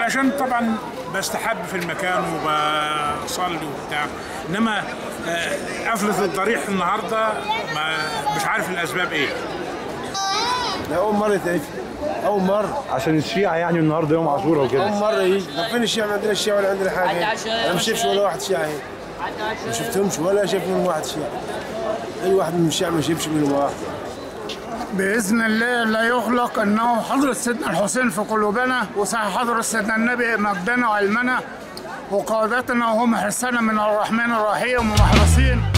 عشان طبعا بستحب في المكان وبصلي وبتاع، انما قفلة الضريح النهارده مش عارف الاسباب ايه. لا اول مرة تقفل، اول مرة عشان الشيعة يعني النهارده يوم عاشوراء وكده. اول مرة يجي. طب فين الشيعة؟ ما عندنا الشيعة ولا عندنا حاجة. انا ما شفتش ولا واحد شيعة هنا. ما شفتهمش ولا شايف منهم واحد شيعة. اي واحد من الشيعة ما شافش منهم واحد. بإذن الله لا يخلق أنه حضرة سيدنا الحسين في قلوبنا، وصحيح حضرة سيدنا النبي مجدنا وعلمنا وقادتنا وهم حرسنا من الرحمن الرحيم ومحرسين.